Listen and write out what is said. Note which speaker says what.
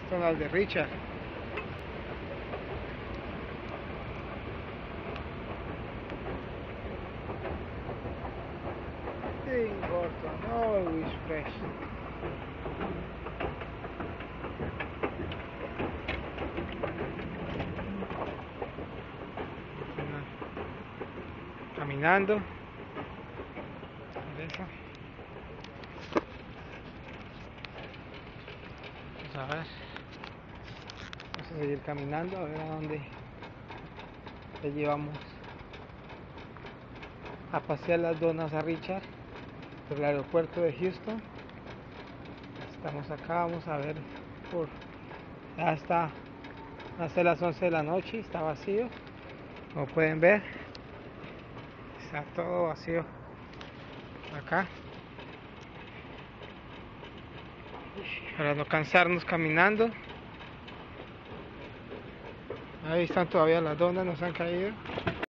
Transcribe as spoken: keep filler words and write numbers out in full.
Speaker 1: Son las de Richard. Tim Hortons, always fresh. Caminando. Eso. Vamos a ver. Vamos a seguir caminando a ver a dónde le llevamos a pasear las donas a Richard por el aeropuerto de Houston. Estamos acá, vamos a ver por ya está hace las once de la noche, está vacío, como pueden ver, está todo vacío acá, para no cansarnos caminando. Ahí están todavía las donas, no se han caído.